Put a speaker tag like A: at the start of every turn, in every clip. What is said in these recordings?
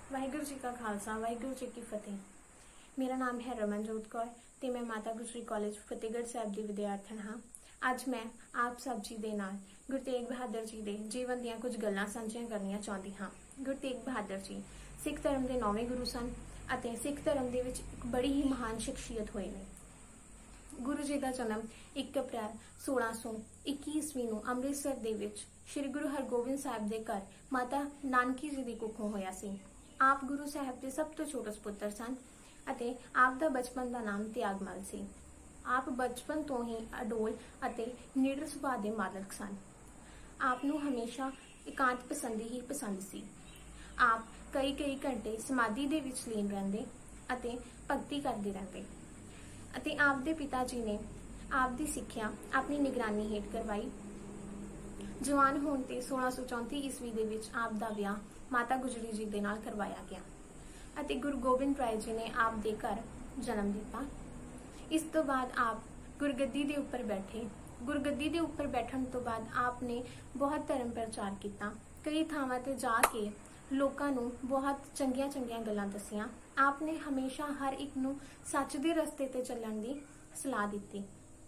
A: वाहिगुरू जी का खालसा वाहिगुरू जी की फतेह। मेरा नाम है रमनजोत कौर ते मैं माता गुजरी कॉलेज फतेहगढ़ साहब की विद्यार्थन हाँ। अज मैं आप सब जी दे नाल गुरु तेग बहादुर जी के जीवन दीयां कुछ गल्लां सांझियां करनियां चाहती हाँ। गुरु तेग बहादुर जी सिख धर्म के 9वें गुरु सन अते सिख धर्म दे विच एक बड़ी ही महान शख्सियत होए ने। गुरु जी का जन्म 1 अप्रैल 1621 ईस्वी नूं अमृतसर दे विच श्री गुरु हरगोबिंद साहब के घर माता नानकी जी की कुखों होया सी। आप गुरु साहब के सब तो छोटे पुत्र सन अते आप दा बचपन का नाम त्यागमल सी। आप बचपन तो ही अडोल अते निडर सुभाਅ दे मालक सन। आप नूं हमेशा एकांत पसंदी ही पसंद सी। आप कई कई घंटे समाधि दे विच लीन रहिंदे अते भगती करते रहते अते आप दे पिता जी ने आप दी सिक्ख्या अपनी निगरानी हेठ करवाई। जवान होने ते 1634 ईस्वी दे विच आप दा विआह माता गुजरी जी दे नाल करवाया गया अते गुरु गोबिंद राय जी ने आप दे घर जन्म दिता। इस तो बाद आप गुरगद्दी दे उपर बैठे। गुरगद्दी दे उपर बैठण तो बाद आपने बहुत धर्म प्रचार किया। कई थावां ते जाके लोकां नूं बहुत चंगियां चंगियां गल्लां दसियां। आपने हमेशा हर एक नूं सच दे रस्ते ते चलण दी सलाह दित्ती।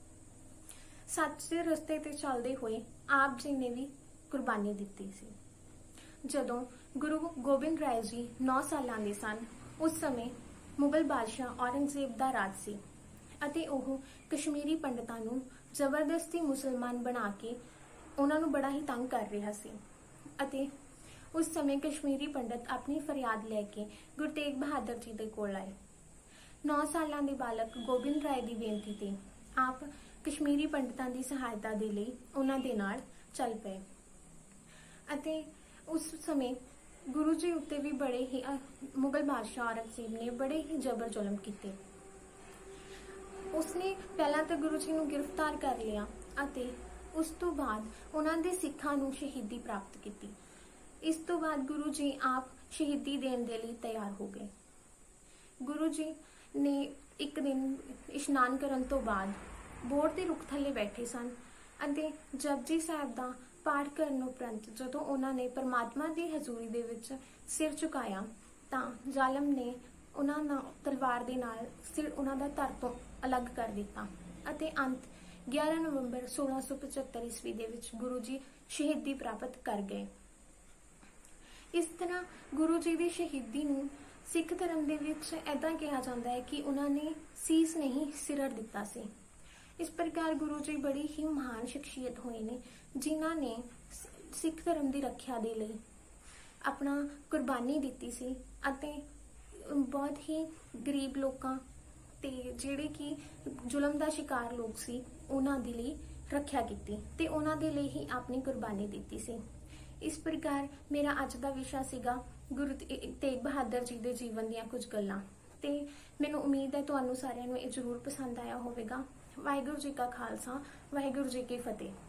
A: सच दे रस्ते ते चलदे होए आप जी ने भी कुर्बानी दित्ती सी। जदों गुरु गोबिंद राय जी 9 सालां दे सन उस समय मुगल बादशाह औरंगजेब दा राज सी अते ओह कश्मीरी पंडितां नूं जबरदस्ती मुसलमान बना के उन्हां नूं बड़ा ही तंग कर रहा सी अते उस समय कश्मीरी पंडित अपनी फरियाद लैके गुरु तेग बहादुर जी दे कोल आए। 9 सालां दे बालक गोबिंद राय दी बेनती ते आप कश्मीरी पंडितां दी सहायता दे लई उन्हां दे नाल चल पए अते उस समय गुरु जी उत्ते भी बड़े ही मुगल बादशाह औरंगजेब ने बड़े ही जबर जुल्म किए। उसने पहला तो गुरु जी नूं गिरफ्तार कर लिया अते उस तो बाद उन्हां दे सिखां नूं शहीदी प्राप्त की। इस तो बाद गुरु जी आप शहीदी देण दे लई तैयार हो गए। गुरु जी ने एक दिन इशनान करन तो बाद बोर दे रुख थल्ले बैठे सन अते जपजी साहब दा पाठ करन उपरंत जदों उन्होंने परमात्मा की हजूरी दे विच सिर झुकाया तां जालम ने उन्हां तलवार दे नाल सिर उन्हां दा धर तो अलग कर दिता अते अंत 11 नवंबर 1675 ईस्वी दे विच गुरु जी शहीदी प्राप्त कर गए। इस तरह गुरु जी की शहीदी नूं सिख धर्म दे विच ऐदां कहा जाता है कि उन्होंने सीस नहीं सिरड़ दिता सी। इस प्रकार गुरु जी बड़ी ही महान शख्सियत हुए ने जिन्हां ने सिख धर्म की रक्षा दे लई अपना कुर्बानी दिती सी अते बहुत ही गरीब लोकां ते जिहड़े कि जुल्म दा शिकार लोग सी उन्हां दे लई रक्षा कीती ते उन्हां दे लई ही अपनी कुर्बानी दिती सी। इस प्रकार मेरा अज दा विशा सीगा गुरु तेग बहादुर जी दे जीवन दीयां कुछ गल्लां ते मैनूं उम्मीद है तुहानूं सारिआं नूं इह जरूर पसंद आया होवेगा। वाहिगुरू जी का खालसा वाहिगुरू जी की फतेह।